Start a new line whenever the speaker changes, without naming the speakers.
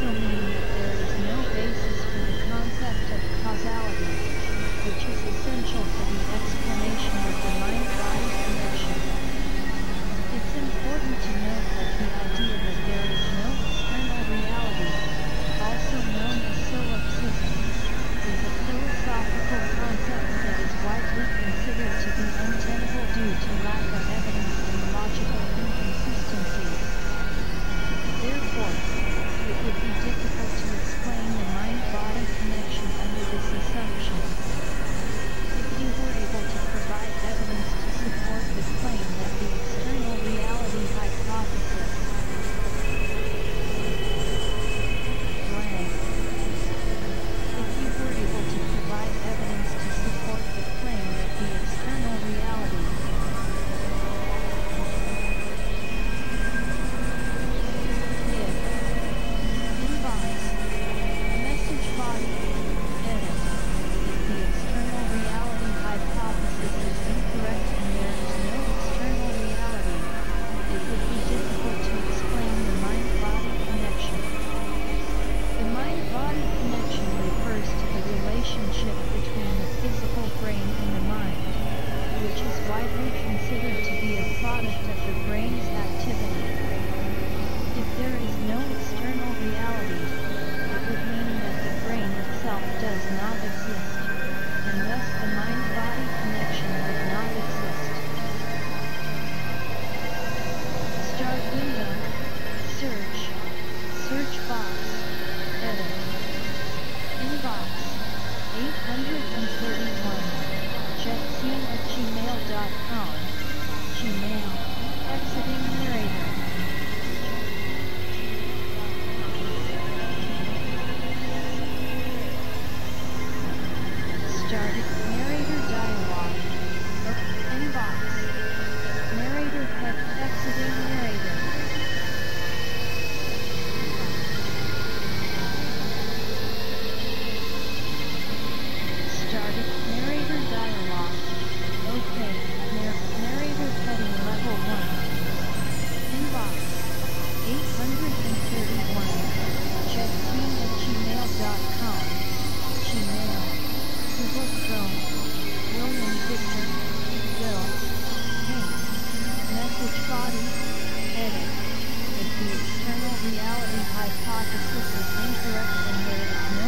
also mean that there is no basis for the concept of causality, which is essential for the explanation of the mind-body connection. It's important to note that the idea that there is no external reality, also known as solipsism, is a philosophical concept that is widely considered to be untenable due to lack of evidence and logical inconsistencies. Therefore, it would be difficult to explain the mind-body connection under this assumption. If you were able to provide evidence to support the claim that the external reality hypothesis If you were able to provide evidence to support the claim that the external reality inbox, message body, edit. If the external reality hypothesis is incorrect and there is no external reality, it would be difficult to explain the mind-body connection. The mind-body connection refers to the relationship between the physical brain and the mind, which is widely considered to be a product of the brain's activity. If there is no external reality, it would mean that the brain itself does not exist, and thus the mind-body connection would not exist. Start window, search box, edit. Inbox, 831, jetscene@gmail.com, Gmail, exiting narrator. Started narrator dialog, inbox, narrator head, exiting narrator. Started narrator dialog. OK, narrator heading level 1. Inbox 831 jetscene@gmail.com. Gmail. Google Chrome. William Victor. Bill. Hank. Message body. Edit. If the external reality hypothesis is incorrect and there is no